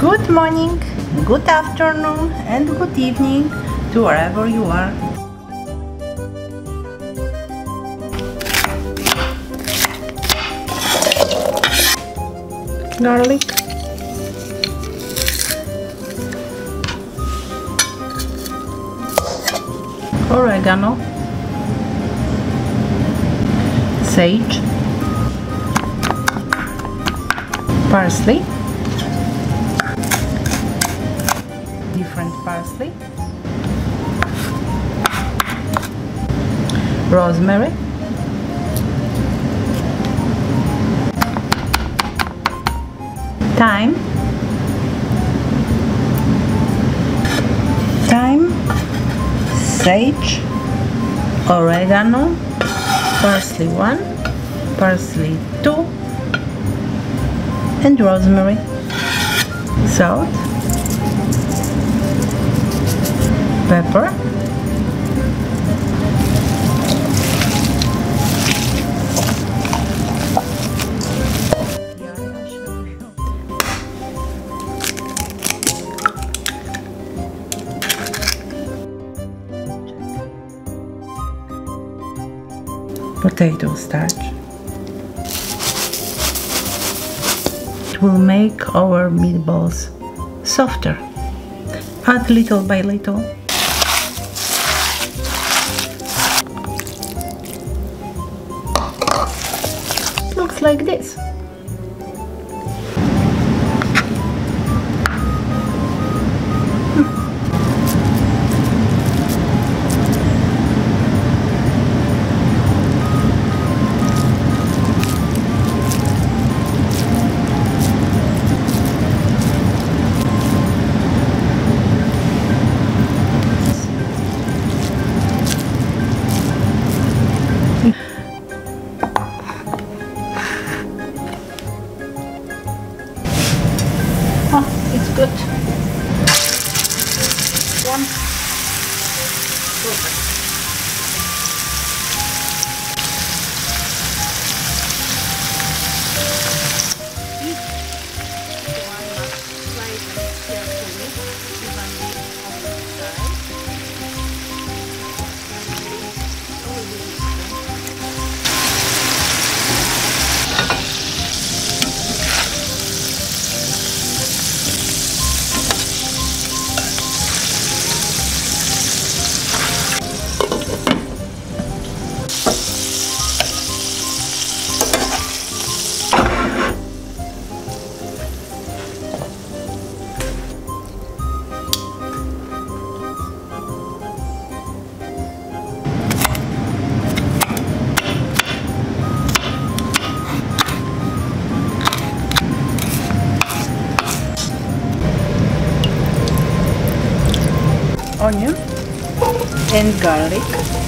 Good morning, good afternoon and good evening to wherever you are. Garlic, oregano, sage, parsley, different parsley, rosemary, thyme, sage, oregano, parsley 1, parsley 2, and rosemary, salt, pepper, potato starch. It will make our meatballs softer. Add little by little. Looks like this. Oh, it's good. One. Look. Each one must slice carefully, evenly on the side. Onion and garlic.